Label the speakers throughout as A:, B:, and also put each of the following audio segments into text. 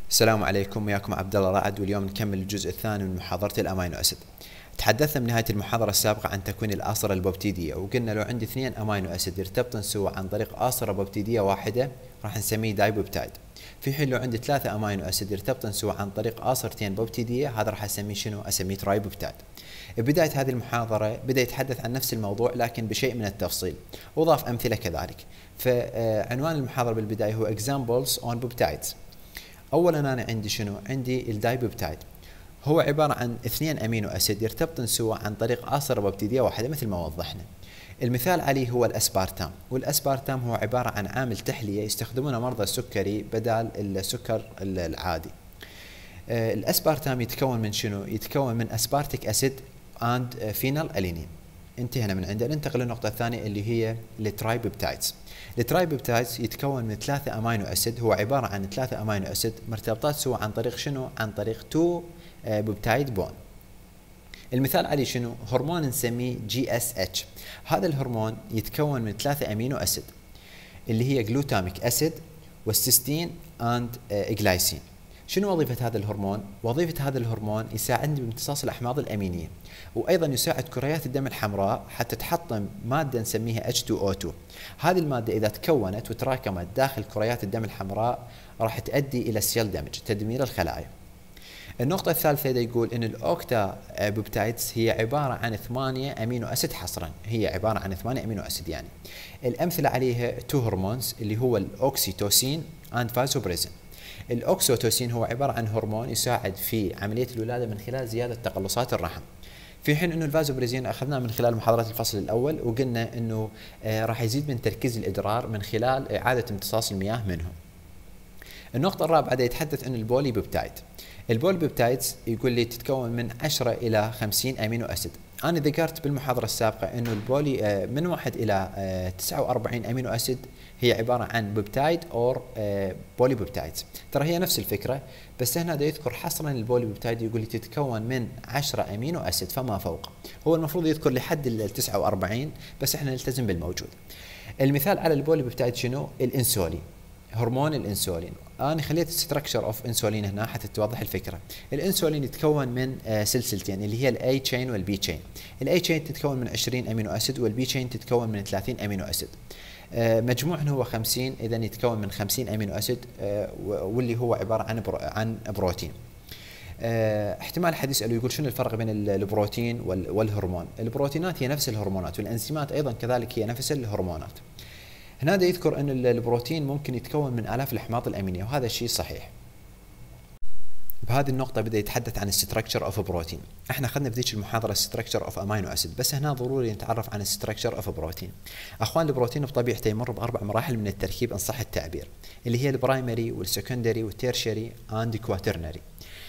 A: السلام عليكم، وياكم عبد الله رعد، واليوم نكمل الجزء الثاني من محاضرة الأمينو أسيد. تحدثنا بنهاية المحاضرة السابقة عن تكوين الآصرة البوبتيدية، وقلنا لو عندي 2 أمينو أسيد يرتبطن سوا عن طريق آصرة بوبتيدية واحدة راح نسميه دايبوبتايد. في حين لو عندي 3 أمينو أسيد يرتبطن سوا عن طريق آصرتين بوبتيدية، هذا راح أسميه شنو؟ أسميه ترايبوبتايد. بداية هذه المحاضرة بدأ يتحدث عن نفس الموضوع لكن بشيء من التفصيل، وضاف أمثلة كذلك. فعنوان المحاضرة بالبداية هو Examples on Peptides. اولا انا عندي شنو؟ عندي الدايبوبتايد، هو عباره عن 2 امينو اسيد يرتبطن سوا عن طريق آصرة بوبتيدية واحده مثل ما وضحنا. المثال عليه هو الاسبارتام، والاسبارتام هو عباره عن عامل تحليه يستخدمونه مرضى السكري بدال السكر العادي. الاسبارتام يتكون من شنو؟ يتكون من اسبارتيك اسيد اند فينال الينين. انتهينا من عنده. ننتقل للنقطة الثانية اللي هي الترايبوبتايدز. الترايبوبتايدز يتكون من 3 امينو اسيد، هو عبارة عن 3 امينو اسيد مرتبطات سوا عن طريق شنو؟ عن طريق 2 بوبتايد بون. المثال عليه شنو؟ هرمون نسميه GSH. هذا الهرمون يتكون من 3 امينو اسيد اللي هي جلوتاميك اسيد والسيستين اند جلايسين. شنو وظيفة هذا الهرمون؟ وظيفة هذا الهرمون يساعدني بامتصاص الأحماض الأمينية، وأيضا يساعد كريات الدم الحمراء حتى تحطم مادة نسميها H2O2. هذه المادة إذا تكونت وتراكمت داخل كريات الدم الحمراء راح تؤدي إلى السيل دامج، تدمير الخلايا. النقطة الثالثة يقول إن الأوكتا بوبتايدز هي عبارة عن 8 أمينو أسيد حصرا، هي عبارة عن 8 أمينو أسيد يعني. الأمثلة عليها 2 هرمونز اللي هو الأوكسيتوسين and فازوبريزين. الأوكسيتوسين هو عبارة عن هرمون يساعد في عملية الولادة من خلال زيادة تقلصات الرحم، في حين انه الفازوبريزين اخذناه من خلال محاضرات الفصل الاول، وقلنا انه راح يزيد من تركيز الادرار من خلال اعادة امتصاص المياه منه. النقطة الرابعة يتحدث عن البولي بيبتايد. البولي بيبتايدز يقول لي تتكون من 10 إلى 50 أمينو أسيد. أنا ذكرت بالمحاضرة السابقة أنه البولي من 1 إلى 49 أمينو أسيد هي عبارة عن بيبتايد أو بولي بيبتايدز. ترى هي نفس الفكرة، بس هنا يذكر حصرا البولي بيبتايد يقول لي تتكون من 10 أمينو أسيد فما فوق. هو المفروض يذكر لحد ال 49، بس احنا نلتزم بالموجود. المثال على البولي بيبتايد شنو؟ الانسولين، هرمون الانسولين. انا خليت ستراكشر اوف انسولين هنا حتى توضح الفكره. الانسولين يتكون من سلسلتين اللي هي الاي تشين والبي تشين. الاي تشين تتكون من 20 امينو اسيد، والبي تشين تتكون من 30 امينو اسيد. مجموعهم هو 50، اذا يتكون من 50 امينو اسيد، واللي هو عباره عن بروتين. احتمال حد يسأله يقول شنو الفرق بين البروتين والهرمون؟ البروتينات هي نفس الهرمونات، والانزيمات ايضا كذلك هي نفس الهرمونات. هنا يذكر ان البروتين ممكن يتكون من آلاف الأحماض الأمينية، وهذا الشيء صحيح. بهذه النقطة بدأ يتحدث عن الستراكشر اوف بروتين. احنا اخذنا في ذيك المحاضرة الستراكشر اوف امينو اسيد، بس هنا ضروري نتعرف عن الستراكشر اوف بروتين. اخوان، البروتين بطبيعته يمر ب4 مراحل من التركيب ان صح التعبير، اللي هي البرايمري والسكندري والتيرشري اند كواترنري.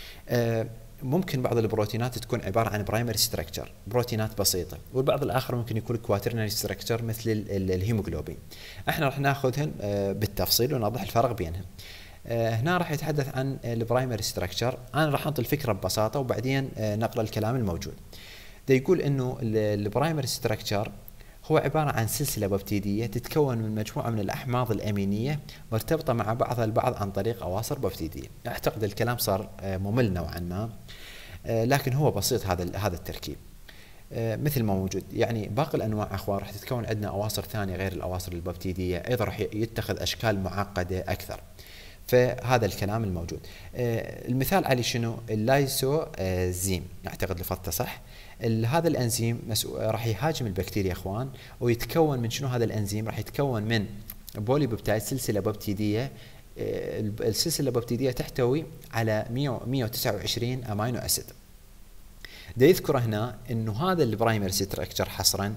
A: ممكن بعض البروتينات تكون عبارة عن برايمري ستراكشر، بروتينات بسيطة، والبعض الآخر ممكن يكون كواترنري ستراكشر مثل الهيموغلوبين. احنا راح ناخذهم بالتفصيل ونوضح الفرق بينهم. هنا راح يتحدث عن البرايمري ستراكشر. انا راح انطي الفكرة ببساطة وبعدين نقرأ الكلام الموجود. ده يقول انه البرايمري ستراكشر هو عبارة عن سلسلة بوبتيدية تتكون من مجموعة من الأحماض الأمينية مرتبطة مع بعضها البعض عن طريق أواصر بوبتيدية. أعتقد الكلام صار ممل نوعا ما، لكن هو بسيط هذا التركيب مثل ما موجود. يعني باقي الأنواع أخوان راح تتكون عندنا أواصر ثانية غير الأواصر البوبتيدية، أيضا راح يتخذ أشكال معقدة أكثر. فهذا الكلام الموجود. المثال عليه شنو؟ اللايسوزيم، اعتقد لفظته صح. هذا الانزيم راح يهاجم البكتيريا اخوان، ويتكون من شنو هذا الانزيم؟ راح يتكون من بولي بيبتايد، سلسله بوبتيديه. السلسله البوبتيديه تحتوي على 129 امينو اسيد. ده يذكر هنا انه هذا البرايمري ستراكشر حصرا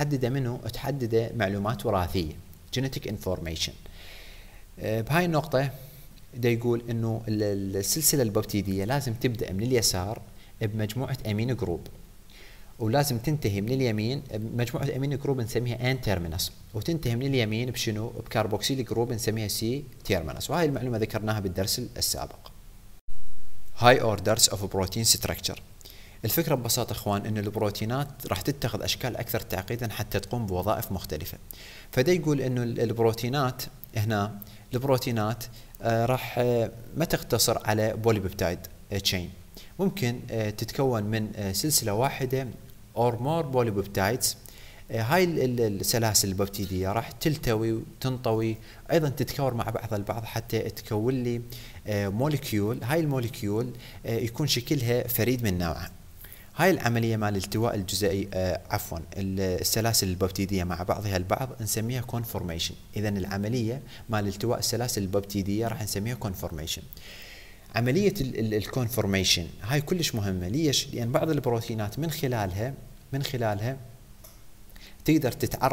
A: تحدد معلومات وراثيه، جينيتيك انفورميشن. بهاي النقطه ده يقول انه السلسله البوبتيديه لازم تبدا من اليسار بمجموعه امينو جروب، ولازم تنتهي من اليمين بمجموعه امينو جروب نسميها ان تيرمينس، وتنتهي من اليمين بشنو؟ بكاربوكسيل جروب نسميها سي تيرمينس. وهاي المعلومه ذكرناها بالدرس السابق. هاي اوردرز اوف بروتين ستراكشر. الفكره ببساطه اخوان ان البروتينات راح تتخذ اشكال اكثر تعقيدا حتى تقوم بوظائف مختلفه. فده يقول انه البروتينات هنا راح ما تقتصر على بوليبيبتايد تشين، ممكن تتكون من سلسلة واحدة or more polypeptides. هاي السلاسل الببتيدية راح تلتوي وتنطوي ايضا تتكور مع بعضها البعض حتى تكون لي موليكيول. هاي الموليكيول يكون شكلها فريد من نوعه. هاي العملية مال الالتواء الجزيئي عفوا السلاسل الببتيدية مع بعضها البعض نسميها كونفورميشن. اذا العملية مال التواء السلاسل الببتيدية راح نسميها كونفورميشن. عملية الكونفورميشن هاي كلش مهمة. ليش؟ لأن بعض البروتينات من خلالها تقدر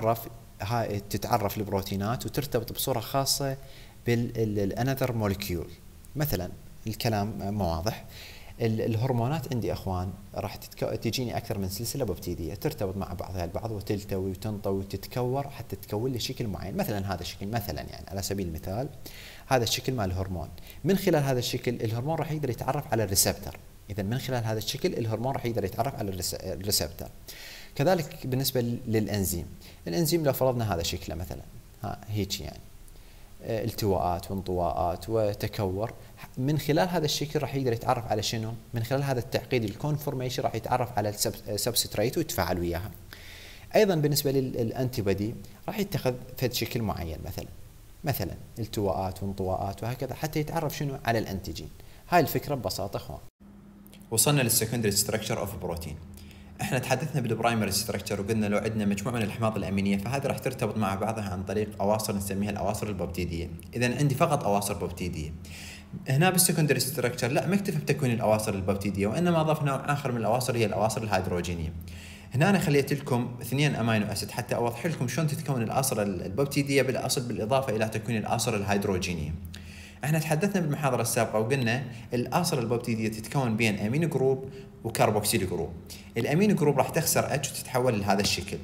A: تتعرف البروتينات وترتبط بصورة خاصة بالانذر موليكيول. مثلا الكلام مو واضح، الهرمونات عندي اخوان راح تجيني اكثر من سلسله ببتيديه ترتبط مع بعضها البعض وتلتوي وتنطوي وتتكور حتى تكون لي شكل معين. مثلا هذا الشكل، مثلا يعني على سبيل المثال هذا الشكل مال الهرمون. من خلال هذا الشكل الهرمون راح يقدر يتعرف على الريسبتر. اذا من خلال هذا الشكل الهرمون راح يقدر يتعرف على الريسبتر. كذلك بالنسبه للانزيم، الانزيم لو فرضنا هذا شكله مثلا هيك يعني التواءات وانطواءات وتكور، من خلال هذا الشكل راح يقدر يتعرف على شنو؟ من خلال هذا التعقيد الكونفورميشن راح يتعرف على السبستريت ويتفاعل وياها. ايضا بالنسبه للانتي بودي راح يتخذ فد شكل معين، مثلا التواءات وانطواءات وهكذا حتى يتعرف شنو على الانتيجين. هاي الفكره ببساطه اخوان. وصلنا للسكندري ستراكشر اوف بروتين. احنا تحدثنا بالبرايمري ستراكشر وقلنا لو عندنا مجموعه من الاحماض الامينيه فهذه راح ترتبط مع بعضها عن طريق اواصر نسميها الاواصر الببتيديه. اذا عندي فقط اواصر ببتيديه. هنا بالسكندري ستراكشر لا ما اكتفى بتكوين الاواصر الببتيديه وانما اضاف نوع اخر من الاواصر هي الاواصر الهيدروجينيه. هنا انا خليت لكم 2 امينو اسيد حتى اوضح لكم شلون تتكون الاواصر الببتيديه بالاصل بالاضافه الى تكوين الاواصر الهيدروجينيه. احنا تحدثنا بالمحاضره السابقه وقلنا الاواصر الببتيديه تتكون بين امينو جروب وكربوكسيل جروب. الامينو جروب راح تخسر اتش وتتحول لهذا الشكل،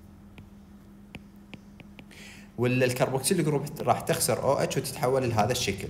A: والكربوكسيل جروب راح تخسر او اتش وتتحول لهذا الشكل.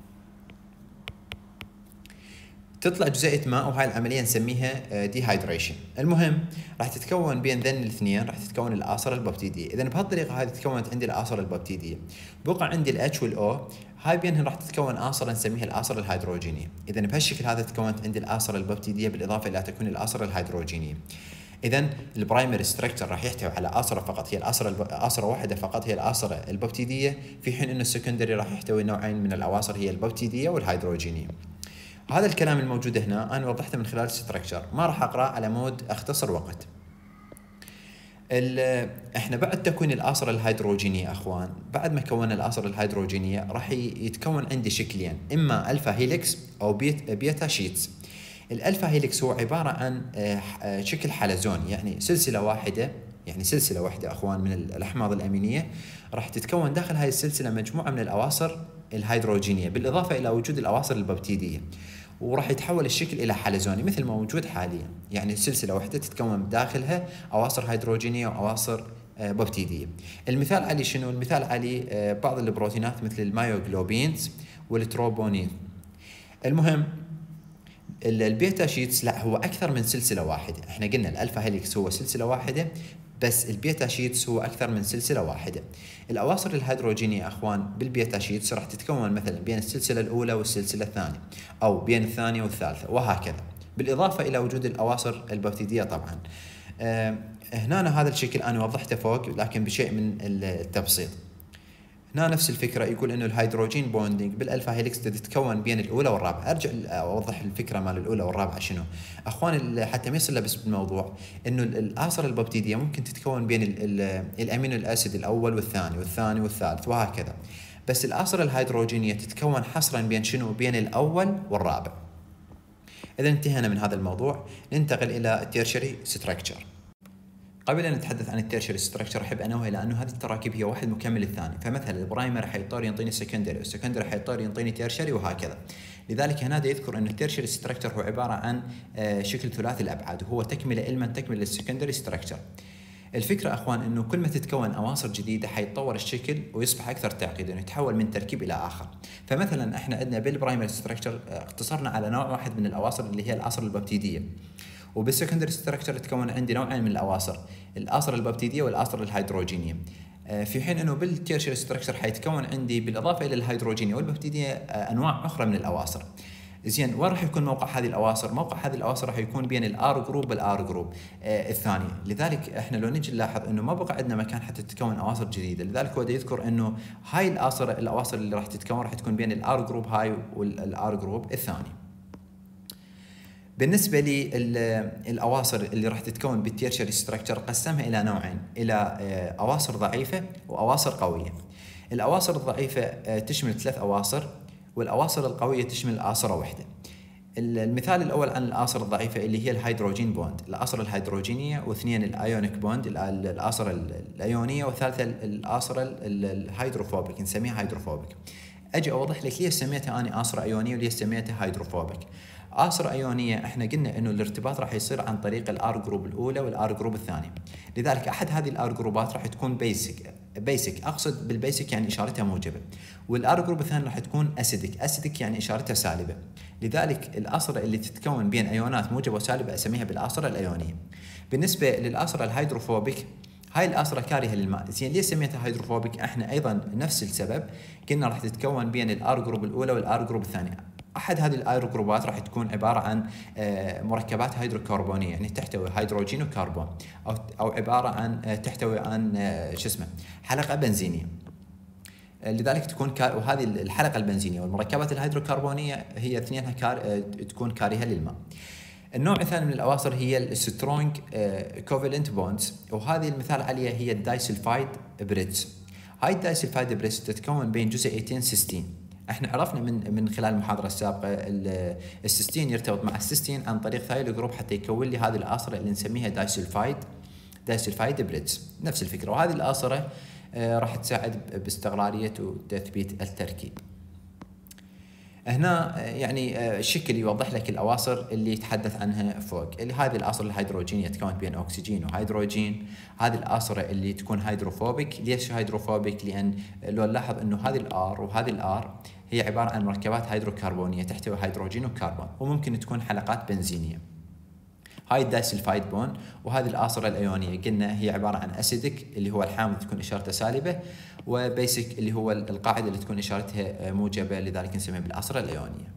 A: تطلع جزيئة ماء وهاي العملية نسميها ديهايدريشن. المهم راح تتكون بين ذن الاثنين راح تتكون الآصرة الببتيدية. إذا بهالطريقة هذه تكونت عندي الآصرة الببتيدية، بقى عندي الاتش والأو، هاي بينهم راح تتكون آصرة نسميها الآصرة الهيدروجينية. إذا بهالشكل هذا تكونت عندي الآصرة الببتيدية بالإضافة إلى تكون الآصرة الهيدروجينية. إذا البرايمري ستراكشر راح يحتوي على آصرة فقط، هي آصرة واحدة فقط هي الآصرة الببتيدية، في حين إنه السكندري راح يحتوي نوعين من الأواصر هي الببتيدية والهيدروجينية. هذا الكلام الموجود هنا أنا وضحته من خلال الستراكشر، ما راح أقرأ على مود أختصر وقت. احنا بعد تكوين الآصرة الهيدروجينية أخوان، بعد ما كونا الآصرة الهيدروجينية راح يتكون عندي شكلين، إما ألفا هيليكس أو بيتا شيتس. الألفا هيليكس هو عبارة عن شكل حلزوني، يعني سلسلة واحدة أخوان من الأحماض الأمينية راح تتكون داخل هاي السلسلة مجموعة من الأواصر الهيدروجينية بالإضافة إلى وجود الأواصر الببتيدية، وراح يتحول الشكل إلى حلزوني مثل ما موجود حاليا. يعني سلسلة واحدة تتكون داخلها أواصر هيدروجينية وأواصر ببتيدية. المثال عليه شنو؟ المثال عليه بعض البروتينات مثل المايوغلوبينز والتروبونين. المهم البيتا شيتس لا هو أكثر من سلسلة واحدة. احنا قلنا الألفا هيليكس هو سلسلة واحدة، بس البيتا شيتس هو أكثر من سلسلة واحدة. الأواصر الهيدروجينية أخوان بالبيتا شيتس راح تتكون مثلا بين السلسلة الأولى والسلسلة الثانية، أو بين الثانية والثالثة وهكذا، بالإضافة إلى وجود الأواصر الببتيدية طبعا. هنا هذا الشكل أنا وضحته فوق لكن بشيء من التبسيط. هنا نفس الفكرة، يقول إنه الهيدروجين بوندينج بالألفا هيليكس تتكون بين الأولى والرابعة. أرجع أوضح الفكرة مال الأولى والرابعة شنو أخوان حتى ما يصير لبس بالموضوع. إنه الآصرة الببتيدية ممكن تتكون بين الأمينو الأسيد الأول والثاني والثالث وهكذا، بس الآصرة الهيدروجينية تتكون حصرا بين شنو؟ بين الأول والرابع. إذا انتهينا من هذا الموضوع ننتقل إلى التيرشري ستراكشر. قبل أن نتحدث عن التيرشري ستراكشر أحب أنوه إلى أنه هذه التراكيب هي واحد مكمل الثاني، فمثلا البرايمري حيضطر ينطيني سكندري، والسكندري حيضطر ينطيني تيرشري وهكذا. لذلك هنا يذكر أن التيرشري ستراكشر هو عبارة عن شكل ثلاثي الأبعاد، وهو تكملة تكمل للسكندري ستراكشر. الفكرة أخوان أنه كل ما تتكون أواصر جديدة حيتطور الشكل ويصبح أكثر تعقيدا، يعني يتحول من تركيب إلى آخر. فمثلا إحنا عندنا بالبرايمري ستراكشر اقتصرنا على نوع واحد من الأواصر اللي هي الأواصر الببتيدية، وبالسكندري ستراكشر تكون عندي نوعين من الأواصر، الأواصر الببتيدية والأواصر الهيدروجينية. في حين انه بالتيرشري ستراكشر حيتكون عندي بالاضافه الى الهيدروجينيه والببتيديه انواع اخرى من الاواصر. زين، وين راح يكون موقع هذه الاواصر؟ موقع هذه الاواصر راح يكون بين الار جروب والار جروب الثاني. لذلك احنا لو نجي نلاحظ انه ما بقى عندنا مكان حتى تتكون اواصر جديده، لذلك هو يذكر انه هاي الاواصر اللي راح تتكون راح تكون بين الار جروب هاي والار جروب الثاني. بالنسبة للأواصر اللي راح تتكون بالتيرشري ستراكشر قسمها إلى نوعين، إلى أواصر ضعيفة وأواصر قوية. الأواصر الضعيفة تشمل 3 أواصر، والأواصر القوية تشمل آصرة واحدة. المثال الأول عن الآصر الضعيفة اللي هي الهيدروجين بوند، الآصرة الهيدروجينية، واثنين الأيونيك بوند الآصرة الأيونية، وثالثة الآصرة الهيدروفوبيك نسميها هيدروفوبيك. أجي أوضح لك ليش سميتها أنا آصرة أيونية وليش سميتها هيدروفوبيك. آصرة أيونية احنا قلنا انه الارتباط راح يصير عن طريق الار جروب الاولى والار جروب الثاني، لذلك احد هذه الار جروبات راح تكون بيسك اقصد بالبيسك يعني اشارتها موجبه، والار جروب الثاني راح تكون اسيدك يعني اشارتها سالبه. لذلك الآصرة اللي تتكون بين ايونات موجبه وسالبه اسميها بالآصرة الايونيه. بالنسبه للآصرة الهيدروفوبيك، هاي الآصرة كارهة للماء. زين، ليش سميتها هيدروفوبيك؟ احنا ايضا نفس السبب، قلنا راح تتكون بين الار جروب الاولى والار جروب الثانيه. احد هذه الار جروبات راح تكون عباره عن مركبات هيدروكربونيه، يعني تحتوي هيدروجين وكربون، او عباره عن تحتوي عن حلقه بنزينيه. لذلك تكون وهذه الحلقه البنزينيه والمركبات الهيدروكربونيه هي اثنينها تكون كارهه للماء. النوع الثاني من الاواصر هي السترونج كوفالنت بوندز، وهذه المثال عليها هي الدايسلفايد بريدز. هاي الدايسلفايد بريدز تتكون بين جزيئتين سيستين. احنا عرفنا من خلال المحاضره السابقه السيستين يرتبط مع السيستين عن طريق ثايل جروب حتى يكون لي هذه الآصرة اللي نسميها دايسلفايد بريدز. نفس الفكره، وهذه الآصرة راح تساعد باستقراريه وتثبيت التركيب. هنا يعني الشكل يوضح لك الأواصر اللي يتحدث عنها فوق، اللي هذه الآصرة الهيدروجينية تكون بين أكسجين وهيدروجين. هذه الآصرة اللي تكون هيدروفوبيك. ليش هيدروفوبيك؟ لأن لو نلاحظ إنه هذه الآر وهذه الآر هي عبارة عن مركبات هيدروكربونية تحتوي هيدروجين وكربون، وممكن تكون حلقات بنزينية. هاي الدايسلفايد بون، وهذه الآصرة الأيونية قلنا هي عبارة عن أسيدك اللي هو الحامض تكون إشارته سالبة، وبيسك اللي هو القاعدة اللي تكون إشارتها موجبة، لذلك نسميها بالآصرة الأيونية.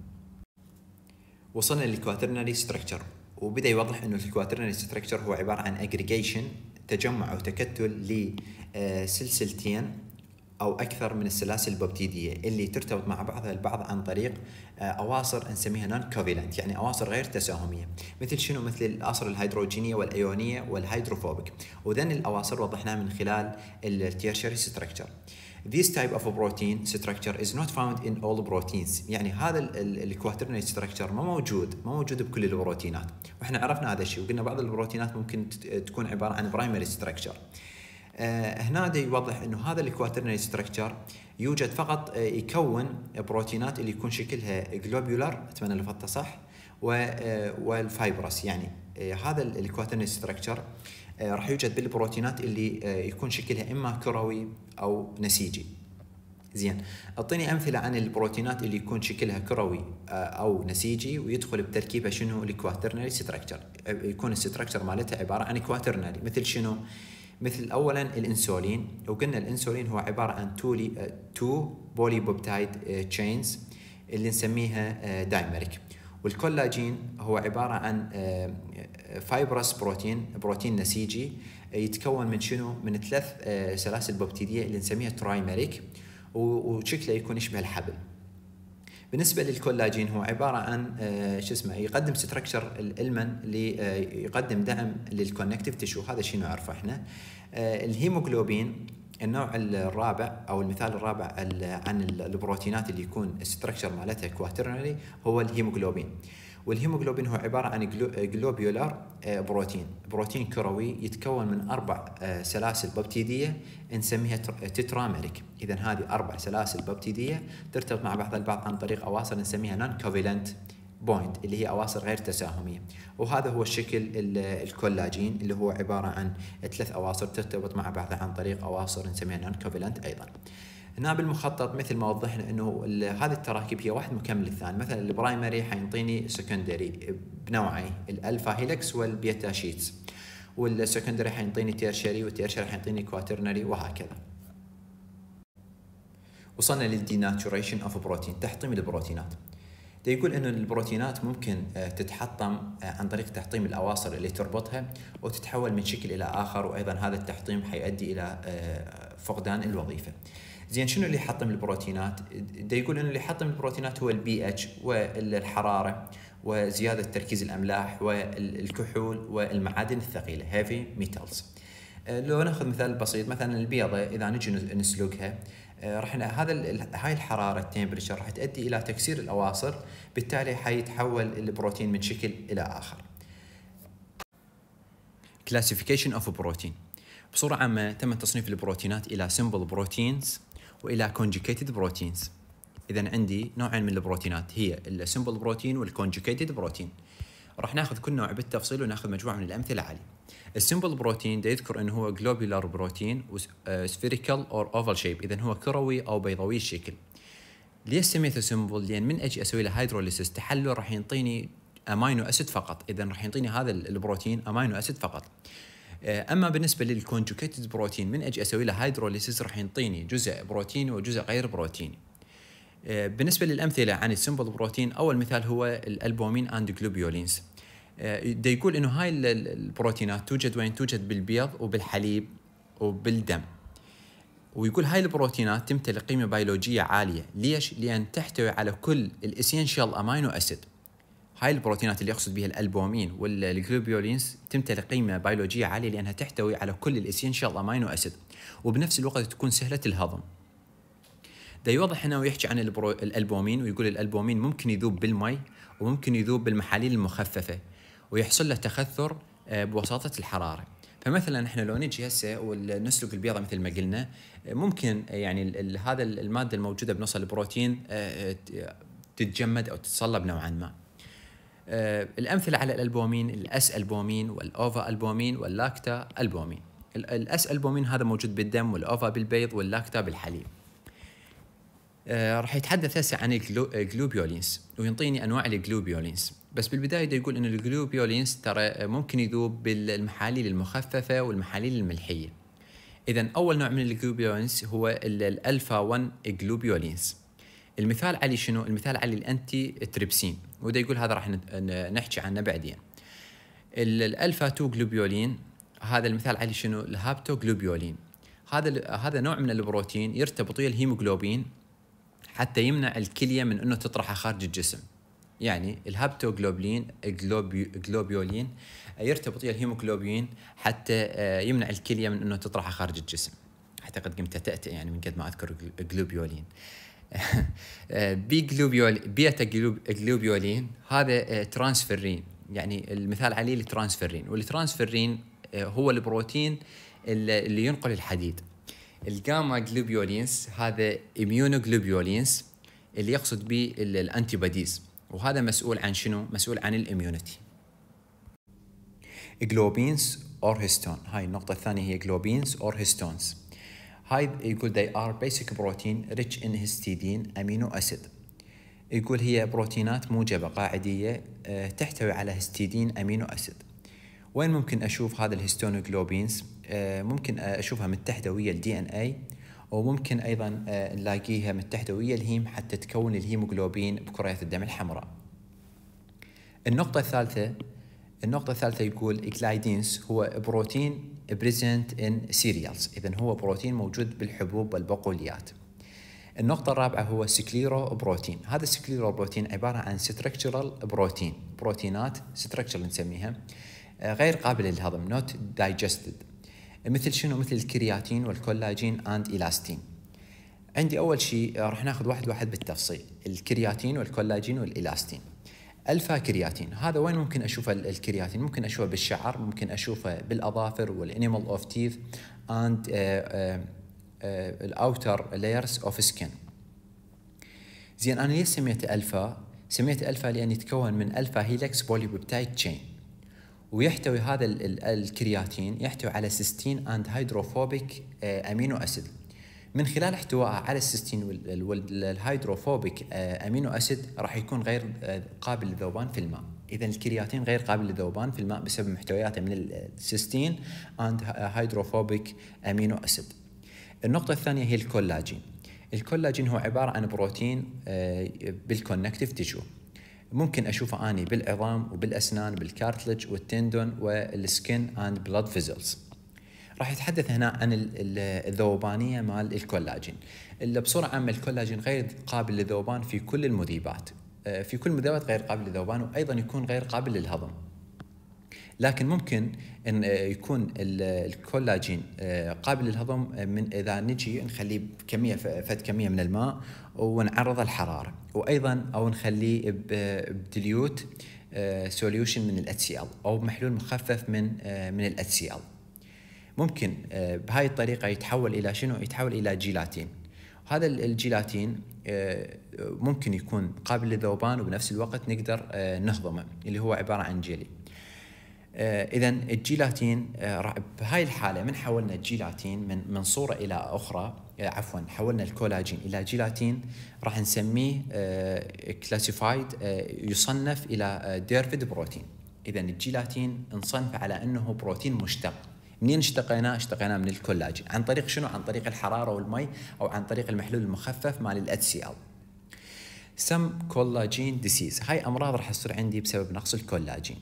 A: وصلنا للكواترنري ستراكشر، وبدأ يوضح إنه الكواترنري ستراكشر هو عبارة عن أجريجيشن، تجمع أو تكتل لسلسلتين أو أكثر من السلاسل الببتيدية اللي ترتبط مع بعضها البعض عن طريق أواصر نسميها نون كوفالنت، يعني أواصر غير تساهمية. مثل شنو؟ مثل الآصر الهيدروجينية والأيونية والهيدروفوبيك. وذن الأواصر وضحناها من خلال التيرشري ستراكشر. This type of protein structure is not found in all proteins. يعني هذا الكواترنري ستراكشر ما موجود بكل البروتينات، واحنا عرفنا هذا الشيء، وقلنا بعض البروتينات ممكن تكون عبارة عن برايمري ستراكشر. هنا دا يوضح انه هذا الكواترنري ستراكشر يوجد فقط يكون بروتينات اللي يكون شكلها جلوبولار، اتمنى لفظتها صح، والفايبرس. يعني هذا الكواترنري ستراكشر راح يوجد بالبروتينات اللي يكون شكلها اما كروي او نسيجي. زين، اعطيني امثله عن البروتينات اللي يكون شكلها كروي او نسيجي ويدخل بتركيبها شنو؟ الكواترنري ستراكشر. يكون الستراكشر مالتها عباره عن كواترنري. مثل شنو؟ مثل اولا الانسولين، وقلنا الانسولين هو عباره عن تو بولي بوبتايد تشينز اللي نسميها دايمريك. والكولاجين هو عباره عن فايبرس بروتين نسيجي يتكون من شنو؟ من 3 سلاسل ببتيديه اللي نسميها ترايمريك، وشكله يكون يشبه الحبل. بالنسبه للكولاجين هو عباره عن يقدم ستراكشر الالمن اللي يقدم دعم للكونكتيف تيشو. هذا الشيء نعرفه احنا. الهيموغلوبين النوع الرابع او المثال الرابع عن البروتينات اللي يكون الستراكشر مالتها كواترنري هو الهيموغلوبين. والهيموغلوبين هو عباره عن جلوبيولار بروتين كروي يتكون من 4 سلاسل ببتيديه نسميها تتراميريك. اذا هذه 4 سلاسل ببتيديه ترتبط مع بعضها البعض عن طريق اواصر نسميها نون كوفالنت بوينت اللي هي اواصر غير تساهميه. وهذا هو الشكل الكولاجين اللي هو عباره عن 3 اواصر ترتبط مع بعضها عن طريق اواصر نسميها نون كوفالنت ايضا. هنا بالمخطط مثل ما وضحنا انه هذه التراكيب هي واحد مكمل الثاني. مثلا البرايمري حينطيني سكندري بنوعي الالفا هيلكس والبيتا شيتس، والسكندري حينطيني تيرشري، والتيرشري حينطيني كواترنري، وهكذا. وصلنا للديناتوريشن اوف بروتين، تحطيم البروتينات. ده يقول انه البروتينات ممكن تتحطم عن طريق تحطيم الاواصر اللي تربطها وتتحول من شكل الى اخر، وايضا هذا التحطيم حيؤدي الى فقدان الوظيفه. زين، شنو اللي يحطم البروتينات؟ ده يقول انه اللي يحطم البروتينات هو البي اتش والحراره وزياده تركيز الاملاح والكحول والمعادن الثقيله هيفي ميتالز. لو ناخذ مثال بسيط، مثلا البيضه اذا نجي نسلقها راح هاي الحراره التمبريتشر راح تؤدي الى تكسير الاواصر، بالتالي حيتحول البروتين من شكل الى اخر. Classification of protein. بصورة عامة تم تصنيف البروتينات إلى simple proteins وإلى conjugated proteins. إذا عندي نوعين من البروتينات، هي السمبل بروتين والconjugated بروتين. راح ناخذ كل نوع بالتفصيل وناخذ مجموعة من الأمثلة عليه. السمبل بروتين ده يذكر انه هو globular بروتين spherical or oval shape، اذا هو كروي او بيضاوي الشكل. ليش سميته سمبل؟ لان من اجي اسوي له هيدروليسيس تحلل راح ينطيني امينو اسيد فقط، اذا راح ينطيني هذا البروتين امينو اسيد فقط. اما بالنسبه للكونجوكيتد بروتين من اجي اسوي له هيدروليسيس راح ينطيني جزء بروتيني وجزء غير بروتيني. بالنسبه للامثله عن السمبل بروتين، اول مثال هو الالبومين اند جلوبيولينز. ده يقول انه هاي البروتينات توجد وين؟ توجد بالبيض وبالحليب وبالدم. ويقول هاي البروتينات تمتلك قيمه بيولوجيه عاليه. ليش؟ لان تحتوي على كل الاسينشال امينو اسيد. هاي البروتينات اللي يقصد بها الالبومين والجلوبيولينز تمتلك قيمه بيولوجيه عاليه لانها تحتوي على كل الاسينشال امينو اسيد، وبنفس الوقت تكون سهله الهضم. ده يوضح هنا ويحكي عن الالبومين، ويقول الالبومين ممكن يذوب بالمي وممكن يذوب بالمحاليل المخففه ويحصل له تخثر بوساطه الحراره. فمثلا احنا لو نجي هسه ونسلق البيضه مثل ما قلنا، ممكن يعني هذا الماده الموجوده بنص البروتين تتجمد او تتصلب نوعا ما. الامثله على الالبومين الاس البومين والاوفا البومين واللاكتا البومين. الاس البومين هذا موجود بالدم، والاوفا بالبيض، واللاكتا بالحليب. راح يتحدث هسه عن الجلوبيولينز وينطيني انواع الجلوبيولينز. بس بالبدايه ده يقول ان الجلوبيولينز ترى ممكن يذوب بالمحاليل المخففه والمحاليل الملحيه. اذا اول نوع من الجلوبيولينز هو الالفا 1 جلوبيولينز. المثال عليه شنو؟ المثال عليه الانتي تريبسين، وده يقول هذا راح نحكي عنه بعدين. الالفا 2 جلوبيولين هذا المثال عليه شنو؟ الهابتوجلوبيولين. هذا نوع من البروتين يرتبط ويا الهيموغلوبين حتى يمنع الكليه من انه تطرحه خارج الجسم. يعني الهابتوجلوبولين جلوبيولين يرتبط ويا الهيموغلوبين حتى يمنع الكليه من انه تطرحه خارج الجسم. اعتقد قمت تأتئ يعني من قد ما اذكر جلوبيولين. بيتا جلوبيولين هذا ترانسفيرين، يعني المثال عليه الترانسفيرين، والترانسفيرين هو البروتين اللي ينقل الحديد. الجاما جلوبيولينز هذا اميونوجلوبيولينز اللي يقصد به الانتي بوديز، وهذا مسؤول عن شنو؟ مسؤول عن الاميونيتي. جلوبينز اور هيستون، هاي النقطة الثانية هي جلوبينز اور هيستونز. هاي يقول they are basic protein rich in histidine amino acid. يقول هي بروتينات موجبة قاعدية تحتوي على هستيدين امينو اسيد. وين ممكن اشوف هذا الهيستونوجلوبينز؟ ممكن اشوفها متحدة ويا الدي ان اي، وممكن ايضا نلاقيها متحدة ويا الهيم حتى تكون الهيموغلوبين بكريات الدم الحمراء. النقطة الثالثة يقول إكلايدينز هو بروتين present in cereals، إذن هو بروتين موجود بالحبوب والبقوليات. النقطة الرابعة هو سكليرو بروتين. هذا السكليرو بروتين عبارة عن structural بروتين، بروتينات structural نسميها غير قابلة للهضم not digested. مثل شنو؟ مثل الكرياتين والكولاجين and إلاستين. عندي أول شيء راح ناخذ واحد بالتفصيل، الكرياتين والكولاجين والإلاستين. الفا كرياتين هذا وين ممكن اشوفه؟ الكرياتين ممكن اشوفه بالشعر، ممكن اشوفه بالاظافر والانيمال اوف تيث اند الاوتر لايرز اوف سكين. زين، انا ليش سميته الفا؟ سميته الفا لان يتكون من الفا هيلكس بوليبيبتايد تشين، ويحتوي هذا الكرياتين يحتوي على سيستين اند هيدروفوبيك امينو اسيد. من خلال احتوائه على السيستين والهيدروفوبيك امينو اسيد راح يكون غير قابل للذوبان في الماء. اذا الكرياتين غير قابل للذوبان في الماء بسبب محتوياته من السيستين اند هيدروفوبيك امينو اسيد. النقطه الثانيه هي الكولاجين. الكولاجين هو عبارة عن بروتين بالكونكتيف تيشو، ممكن اشوفه اني بالعظام وبالاسنان بالكارتلج والتندون والسكين اند بلاد فيزلز. راح يتحدث هنا عن الذوبانيه مال الكولاجين. اللي بصوره عامه الكولاجين غير قابل للذوبان في كل المذيبات، في كل المذيبات غير قابل للذوبان، وايضا يكون غير قابل للهضم. لكن ممكن ان يكون الكولاجين قابل للهضم من اذا نجي نخليه بكميه كميه من الماء ونعرضه للحراره، وايضا او نخليه بديليوت سوليوشن من HCl او بمحلول مخفف من HCl. ممكن بهاي الطريقه يتحول الى شنو؟ يتحول الى جيلاتين. هذا الجيلاتين ممكن يكون قابل للذوبان وبنفس الوقت نقدر نهضمه، اللي هو عباره عن جيلي. اذا الجيلاتين بهاي الحاله من حولنا الجيلاتين من صوره الى اخرى، حولنا الكولاجين الى جيلاتين، راح نسميه كلاسيفايد، يصنف الى ديرفيد بروتين. اذا الجيلاتين نصنف على انه بروتين مشتق. منين اشتقيناه من الكولاجين؟ عن طريق شنو؟ عن طريق الحراره والمي، او عن طريق المحلول المخفف مال HCl. سم كولاجين ديسيز، هاي امراض راح تصير عندي بسبب نقص الكولاجين.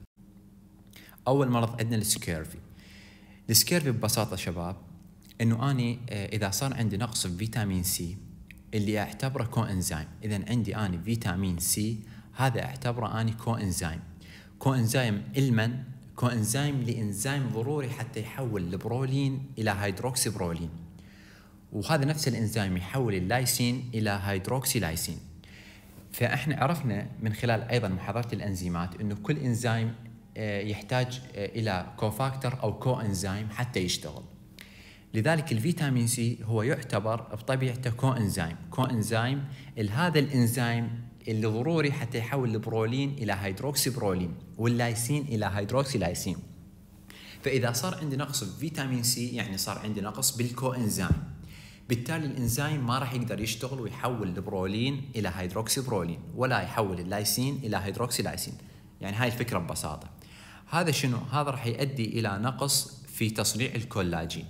A: اول مرض عندنا السكيرفي. السكيرفي ببساطه شباب انه اني اذا صار عندي نقص في فيتامين سي اللي اعتبره كو انزيم. اذا عندي اني فيتامين سي، هذا اعتبره اني كو انزيم. كو انزيم المن كو انزيم لانزيم ضروري حتى يحول البرولين الى هيدروكسي برولين، وهذا نفس الانزيم يحول اللايسين الى هيدروكسي لايسين. فاحنا عرفنا من خلال ايضا محاضره الانزيمات انه كل انزيم يحتاج الى كوفاكتور او كو انزيم حتى يشتغل. لذلك الفيتامين سي هو يعتبر بطبيعته كو انزيم هذا الانزيم اللي ضروري حتى يحول البرولين الى هيدروكسي برولين واللايسين الى هيدروكسي لايسين. فاذا صار عندي نقص في فيتامين سي يعني صار عندي نقص بالكو انزيم، بالتالي الانزيم ما راح يقدر يشتغل ويحول البرولين الى هيدروكسي برولين، ولا يحول اللايسين الى هيدروكسي لايسين. يعني هاي الفكره ببساطه. هذا شنو؟ هذا راح يؤدي الى نقص في تصنيع الكولاجين،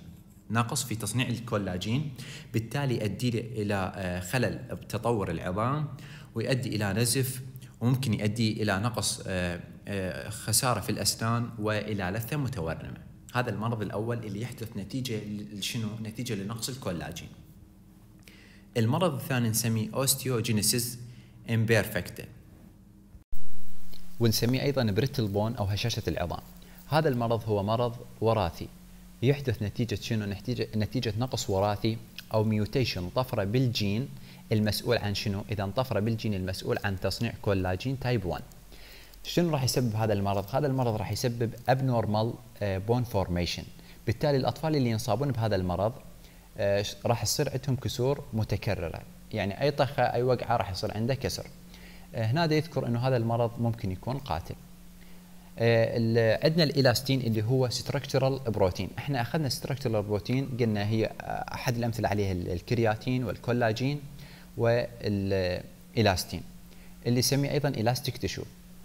A: بالتالي يؤدي الى خلل بتطور العظام، ويؤدي الى نزف، وممكن يؤدي الى نقص خساره في الاسنان والى لثه متورمه. هذا المرض الاول اللي يحدث نتيجه لشنو؟ نتيجه لنقص الكولاجين. المرض الثاني نسميه اوستيوجينيسيس امبيرفكتا، ونسميه ايضا بريتل بون او هشاشه العظام. هذا المرض هو مرض وراثي، يحدث نتيجه شنو؟ نتيجه نقص وراثي او ميوتيشن، طفره بالجين المسؤول عن شنو؟ اذا طفره بالجين المسؤول عن تصنيع كولاجين تايب 1. شنو راح يسبب هذا المرض؟ هذا المرض راح يسبب abnormal bone formation. بالتالي الاطفال اللي ينصابون بهذا المرض راح يصير عندهم كسور متكرره، يعني اي طخه اي وقعه راح يصير عنده كسر. هنا يذكر انه هذا المرض ممكن يكون قاتل. عندنا الالاستين اللي هو ستركتشرال بروتين. احنا اخذنا ستركتشرال بروتين، قلنا هي احد الامثله عليها الكرياتين والكولاجين والالاستين، اللي يسميه ايضا الاستيك تيشو.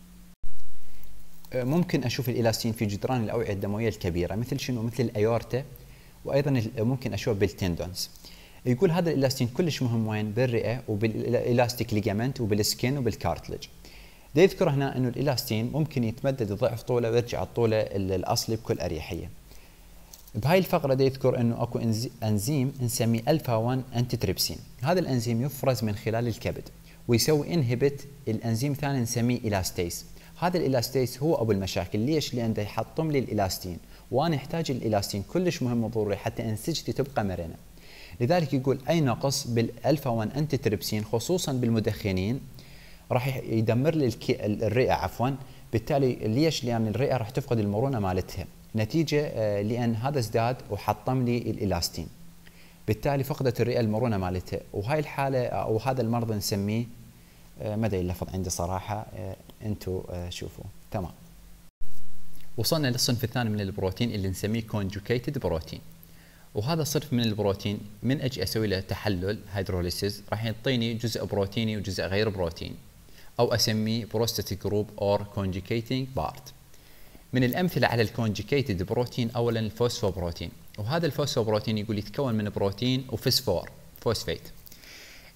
A: ممكن اشوف الالاستين في جدران الاوعيه الدمويه الكبيره، مثل شنو؟ مثل الايورتا، وايضا ممكن اشوف بالتندونز. يقول هذا الالاستين كلش مهم وين؟ بالرئه وبالالاستيك ليجامنت وبالسكين وبالكارتلج. دا يذكر هنا انه الالاستين ممكن يتمدد ضعف طوله ويرجع الطوله الاصلي بكل اريحيه. بهاي الفقره دا يذكر انه اكو انزيم نسميه الفا 1 انتي تريبسين. هذا الانزيم يفرز من خلال الكبد ويسوي انهبت الانزيم ثاني نسميه الاستيس. هذا الالاستيس هو ابو المشاكل. ليش؟ لان دا يحطم لي الالاستين، وانا احتاج الالاستين كلش مهم وضروري حتى انسجتي تبقى مرنه. لذلك يقول اي نقص بالالفا 1 انتي تريبسين خصوصا بالمدخنين راح يدمر لي الرئه عفوا. بالتالي ليش؟ لان الرئه راح تفقد المرونه مالتها نتيجه لان هذا ازداد وحطم لي الالاستين. بالتالي فقدت الرئه المرونه مالتها، وهاي الحاله او هذا المرض نسميه ما ادري اللفظ عندي صراحه، انتم شوفوا. تمام. وصلنا للصنف الثاني من البروتين اللي نسميه كونجوكيتد بروتين. وهذا الصنف من البروتين من اجي اسوي له تحلل هيدروليسيس راح يعطيني جزء بروتيني وجزء غير بروتيني، او اسميه بروستاتيك جروب اور كونجوكيتنج بارت. من الامثله على الكونجوكيتد بروتين اولا الفوسفوبروتين، وهذا الفوسفوبروتين يقول يتكون من بروتين وفسفور فوسفيت.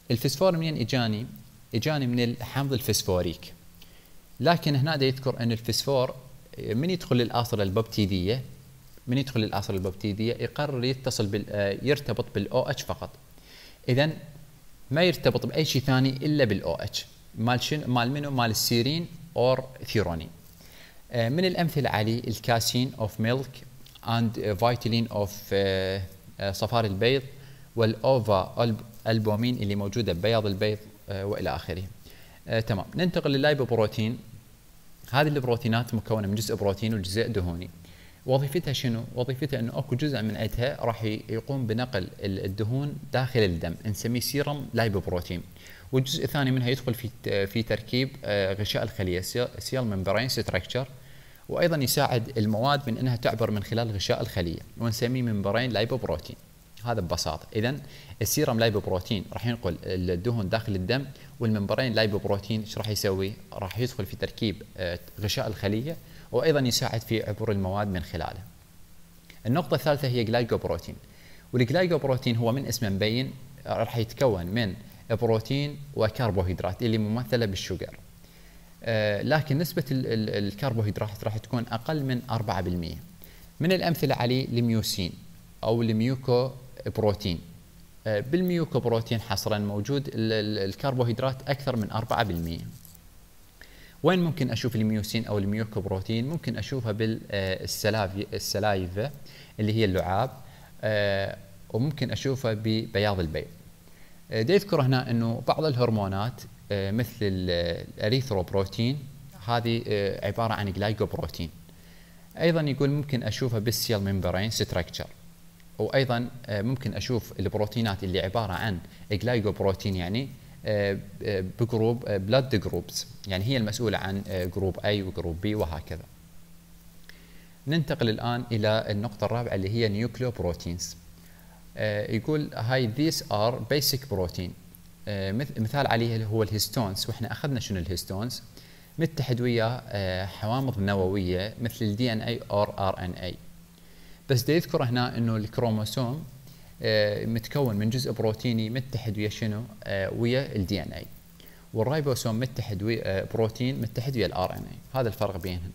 B: الفسفور منين اجاني؟ اجاني من الحمض الفسفوريك. لكن هنا دا يذكر ان الفسفور من يدخل للآصرة الببتيدية، يقرر يرتبط بالأو اتش فقط. اذا ما يرتبط باي شيء ثاني الا بالأو اتش. مال منو؟ مال السيرين اور ثيرونين. من الامثله عليه الكاسين اوف ميلك اند فيتالين اوف صفار البيض، والاوفا البومين اللي موجوده ببياض البيض والى اخره. تمام. ننتقل لللايبوبروتين. هذه البروتينات مكونه من جزء بروتين وجزء دهوني. وظيفتها شنو؟ وظيفتها انه اكو جزء من عندها راح يقوم بنقل الدهون داخل الدم، نسميه سيرم لايبوبروتين. والجزء الثاني منها يدخل في تركيب غشاء الخليه، سيل ممبرين ستراكشر، وايضا يساعد المواد من انها تعبر من خلال غشاء الخليه، ونسميه ممبرين لايبوبروتين. هذا ببساطه. اذا السيرم لايبوبروتين راح ينقل الدهون داخل الدم، والممبرين لايبوبروتين ايش راح يسوي؟ راح يدخل في تركيب غشاء الخليه، وايضا يساعد في عبور المواد من خلاله. النقطه الثالثه هي جلايكوبروتين. والجلايكوبروتين هو من اسمه مبين راح يتكون من بروتين وكربوهيدرات اللي ممثله بالشوجر. لكن نسبه الكربوهيدرات راح تكون اقل من 4%. من الامثله عليه الميوسين او الميوكو بروتين. بالميوكو بروتين حصرا موجود الكربوهيدرات اكثر من 4%. وين ممكن اشوف الميوسين او الميوكو بروتين؟ ممكن اشوفها بالسلايفه اللي هي اللعاب، وممكن اشوفها ببياض البيض. دا يذكر هنا انه بعض الهرمونات مثل الاريثروبروتين هذه عباره عن جلايكوبروتين. ايضا يقول ممكن اشوفها بالسيل ممبرين ستراكشر. وايضا ممكن اشوف البروتينات اللي عباره عن جلايكوبروتين يعني بجروب بلاد جروبز، يعني هي المسؤوله عن جروب اي وجروب بي وهكذا. ننتقل الان الى النقطه الرابعه اللي هي نيوكليو بروتينز. يقول هاي these are basic protein. مثال عليه هو الهيستونز، واحنا اخذنا شنو الهيستونز؟ متحد ويا حوامض نوويه مثل الدي ان اي اور ار ان اي. بس دا يذكر هنا انه الكروموسوم متكون من جزء بروتيني متحد ويا شنو؟ ويا الدي ان اي. والرايبوسوم متحد ويا بروتين متحد ويا الار ان اي. هذا الفرق بينهم.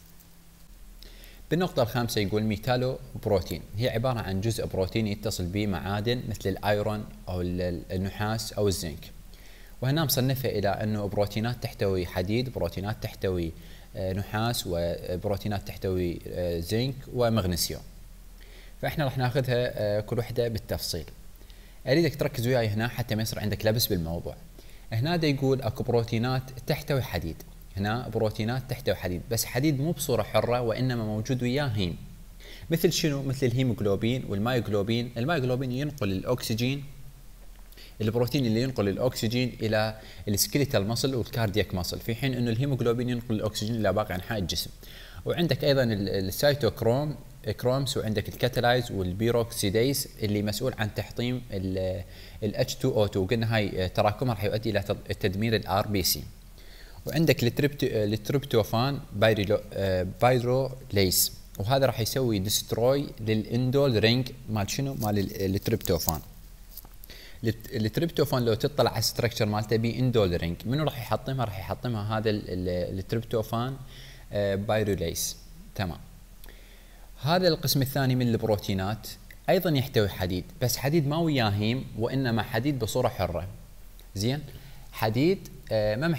B: بالنقطة الخامسة يقول ميتالو بروتين، هي عبارة عن جزء بروتيني يتصل به معادن مثل الايرون او النحاس او الزنك. وهنا مصنفة الى انه بروتينات تحتوي حديد، بروتينات تحتوي نحاس، وبروتينات تحتوي زنك ومغنيسيوم. فاحنا راح ناخذها كل وحدة بالتفصيل. اريدك تركز وياي هنا حتى ما يصير عندك لبس بالموضوع. هنا دا يقول اكو بروتينات تحتوي حديد، هنا بروتينات تحتوي حديد، بس حديد مو بصورة حرة وإنما موجود وياه هيم. مثل شنو؟ مثل الهيموغلوبين والمايوغلوبين. المايوغلوبين ينقل الأكسجين، البروتين اللي ينقل الأكسجين إلى السكيليتال ماسل والكاردياك ماسل، في حين إنه الهيموغلوبين ينقل الأكسجين إلى باقي أنحاء الجسم. وعندك أيضا السيتوكرومز، وعندك الكاتالايز والبيروكسيديز اللي مسؤول عن تحطيم ال H2O2. قلنا هاي تراكمها راح يؤدي إلى تدمير الار بي سي. وعندك التريبتوفان بايروليس، وهذا راح يسوي ديستروي للاندول رينج مال شنو؟ مال التريبتوفان. التريبتوفان لو تطلع على الستركشر مالته بي اندول رينج، منو راح يحطمها؟ راح يحطمها هذا التريبتوفان بايروليس. تمام. هذا القسم الثاني من البروتينات ايضا يحتوي حديد، بس حديد ما وياه هيم وانما حديد بصوره حره. زين؟ حديد ما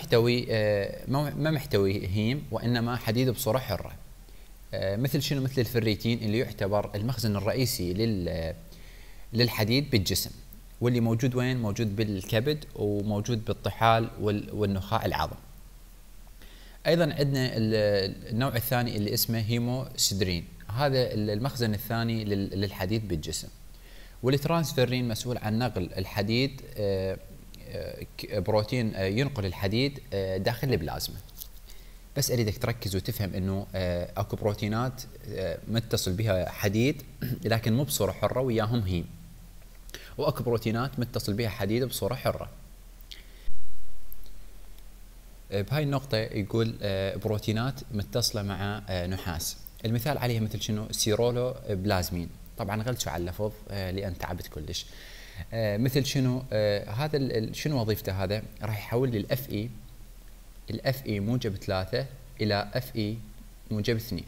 B: محتوي هيم وانما حديد بصوره حره. مثل شنو؟ مثل الفريتين اللي يعتبر المخزن الرئيسي للحديد بالجسم، واللي موجود وين؟ موجود بالكبد وموجود بالطحال والنخاع العظم. ايضا عندنا النوع الثاني اللي اسمه هيموسيدرين، هذا المخزن الثاني للحديد بالجسم. والترانسفيرين مسؤول عن نقل الحديد، بروتين ينقل الحديد داخل البلازما. بس اريدك تركز وتفهم انه اكو بروتينات متصل بها حديد لكن مو بصوره حره وياهم هيم، واكو بروتينات متصل بها حديد بصوره حره. بهاي النقطه يقول بروتينات متصله مع نحاس. المثال عليها مثل شنو؟ سيرولو بلازمين. طبعا غلسوا على اللفظ لان تعبت كلش. مثل شنو هذا شنو وظيفته؟ هذا راح يحول لي الاف اي موجب 3 الى اف اي موجب 2.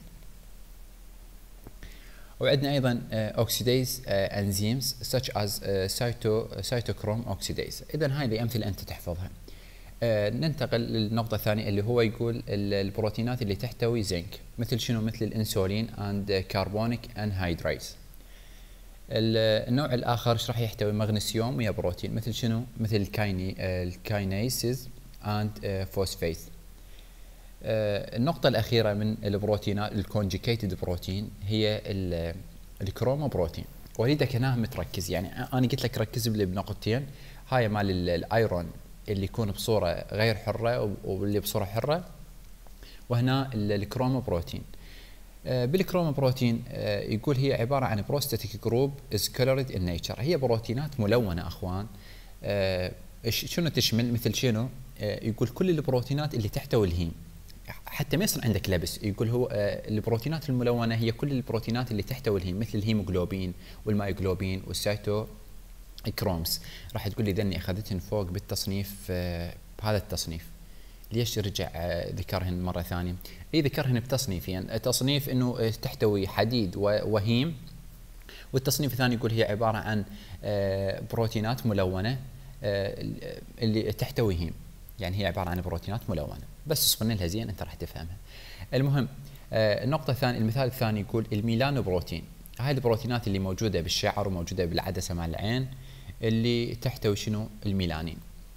B: وعندنا ايضا اوكسيديز انزيمز such as cytochrome oxidase. اذا هاي الامثله انت تحفظها. ننتقل للنقطه الثانيه اللي هو يقول البروتينات اللي تحتوي زنك، مثل شنو؟ مثل الانسولين اند كربونيك انهيدريز. النوع الاخر ايش راح يحتوي؟ مغنيسيوم ويا بروتين، مثل شنو؟ مثل الكاينيسز اند فوسفيت. النقطة الأخيرة من البروتينات الكونجيكيتد بروتين هي الكرومو بروتين، واريدك هنا متركز. يعني أنا قلت لك ركز لي بنقطتين، هاي مال الايرون اللي يكون بصورة غير حرة واللي بصورة حرة، وهنا الكرومو بروتين. بالكرومو بروتين يقول هي عبارة عن بروستاتيك جروب از كولورد ان نيتشر. هي بروتينات ملونة اخوان. شنو تشمل؟ مثل شنو؟ يقول كل البروتينات اللي تحتوي الهيم، حتى ما يصير عندك لبس. يقول هو البروتينات الملونه هي كل البروتينات اللي تحتوي الهيم، مثل الهيموغلوبين والمايوغلوبين والسيتو كرومز. راح تقول لي ذني اخذتهن فوق بالتصنيف بهذا التصنيف، ليش رجع ذكرهن مره ثانيه؟ اي ذكرهن بتصنيفين، يعني تصنيف انه تحتوي حديد وهيم، والتصنيف الثاني يقول هي عباره عن بروتينات ملونه اللي تحتوي هيم، يعني هي عباره عن بروتينات ملونه. بس اصبرنا لها زين انت راح تفهمها. المهم النقطه الثانيه، المثال الثاني يقول الميلانو بروتين. هاي البروتينات اللي موجوده بالشعر وموجوده بالعدسه مال العين، اللي تحتوي شنو؟ الميلانين.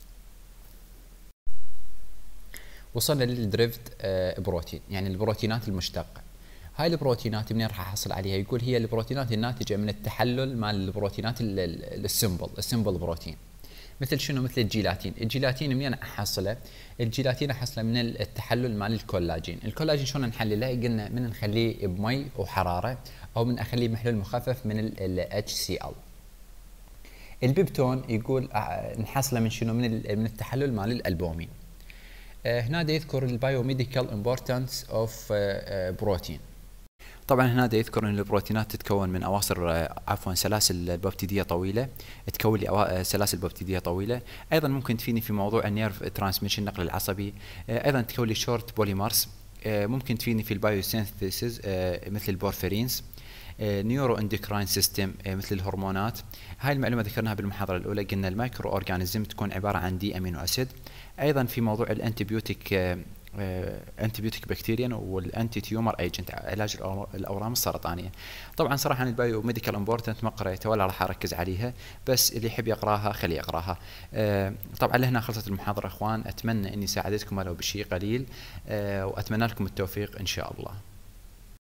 B: وصلنا للدريفت بروتين، يعني البروتينات المشتقه. هاي البروتينات منين راح احصل عليها؟ يقول هي البروتينات الناتجه من التحلل مال البروتينات السمبل بروتين. مثل شنو؟ مثل الجيلاتين منين احصله؟ الجيلاتين احصله من التحلل مال الكولاجين. الكولاجين شلون نحلله؟ قلنا من نخليه بمي وحراره، او من اخليه بمحلول مخفف من ال HCl. البيبتون يقول نحصله من شنو؟ من التحلل مال الالبومين. هنا دا يذكر البايوميديكال امبورتانس اوف بروتين. طبعا هنا دا يذكر ان البروتينات تتكون من سلاسل ببتيديه طويله، تكون لي سلاسل ببتيديه طويله. ايضا ممكن تفيدني في موضوع النيرف ترانسميشن، النقل العصبي. ايضا تكون لي شورت بوليمرز. ممكن تفيدني في البايوسينثيسيس مثل البورفيرينز. نيورو اندوكراين سيستم مثل الهرمونات. هاي المعلومه ذكرناها بالمحاضره الاولى، قلنا المايكرو اورجانيزم تكون عباره عن دي امينو اسيد. ايضا في موضوع الانتيبيوتيك بكتيريا والانتي تيومر ايجنت، علاج الاورام السرطانيه. طبعا صراحه عن البايو ميديكال امبورتنت ما قريتها ولا راح اركز عليها، بس اللي يحب يقراها خليه يقراها. طبعا لهنا خلصت المحاضره اخوان، اتمنى اني ساعدتكم ولو بشيء قليل، واتمنى لكم التوفيق ان شاء الله.